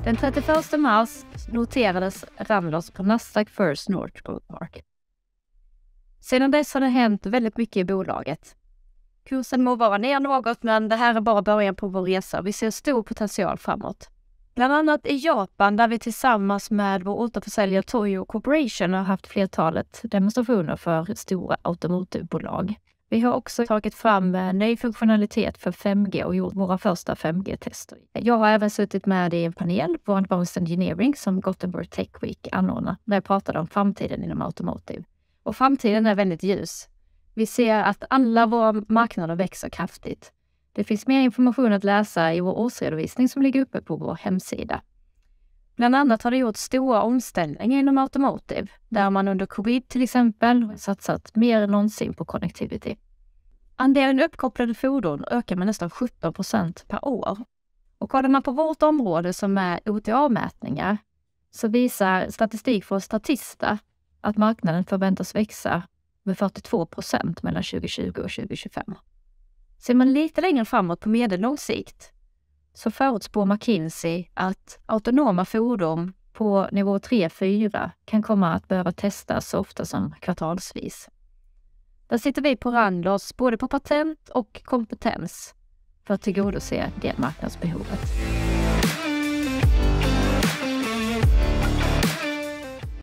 Den 31 mars noterades RanLOS på Nasdaq First North Mark. Sedan dess har det hänt väldigt mycket i bolaget. Kursen må vara ner något, men det här är bara början på vår resa. Vi ser stor potential framåt. Bland annat i Japan, där vi tillsammans med vår återförsäljare Toyo Corporation har haft flertalet demonstrationer för stora Automotive-bolag. Vi har också tagit fram ny funktionalitet för 5G och gjort våra första 5G-tester. Jag har även suttit med i en panel på Advanced Engineering som Gothenburg Tech Week anordnar, där jag pratade om framtiden inom Automotive. Och framtiden är väldigt ljus. Vi ser att alla våra marknader växer kraftigt. Det finns mer information att läsa i vår årsredovisning som ligger uppe på vår hemsida. Bland annat har det gjort stora omställningar inom Automotive, där man under covid till exempel har satsat mer än någonsin på connectivity. Andelen uppkopplade fordon ökar med nästan 17% per år. Och kollar man på vårt område som är OTA-mätningar så visar statistik från Statista att marknaden förväntas växa med 42% mellan 2020 och 2025. Ser man lite längre framåt på medellång sikt så förutspår McKinsey att autonoma fordon på nivå 3-4 kan komma att behöva testas så ofta som kvartalsvis. Där sitter vi på RanLOS både på patent och kompetens för att tillgodose det marknadsbehovet.